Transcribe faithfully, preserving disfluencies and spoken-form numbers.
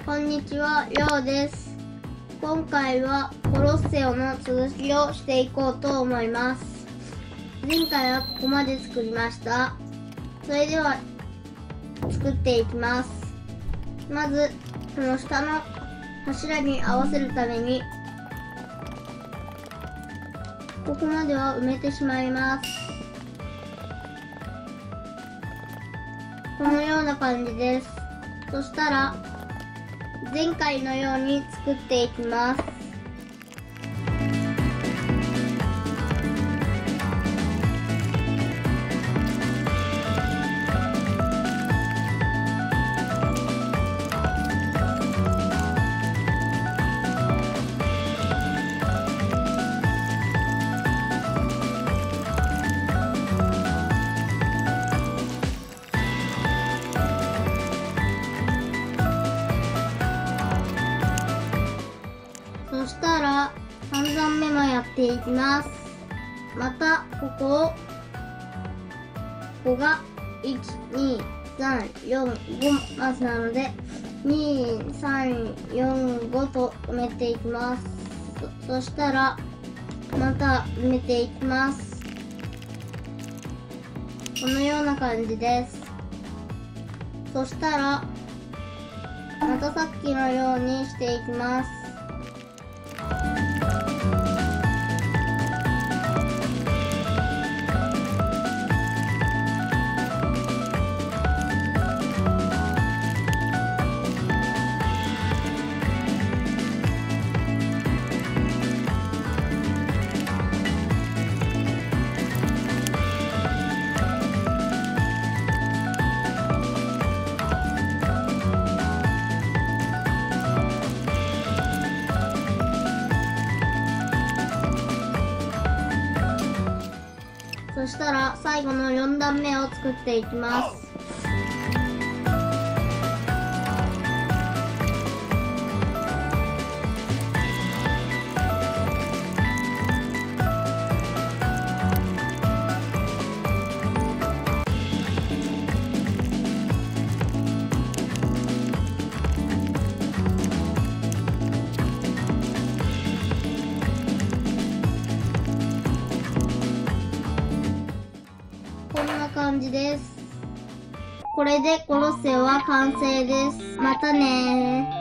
こんにちは、りょうです。今回はコロッセオの続きをしていこうと思います。前回はここまで作りました。それでは作っていきます。まずこの下の柱に合わせるためにここまでは埋めてしまいます。このような感じです。そしたら前回のように作っていきます。そしたらさん段目もやっていきます。またここをここがいち、に、さん、よん、ごマスなのでに、さん、よん、ごと埋めていきます。そ、そしたらまた埋めていきます。このような感じです。そしたらまたさっきのようにしていきます。そしたら最後のよん段目を作っていきます。こんな感じです。これでコロッセオは完成です。またねー。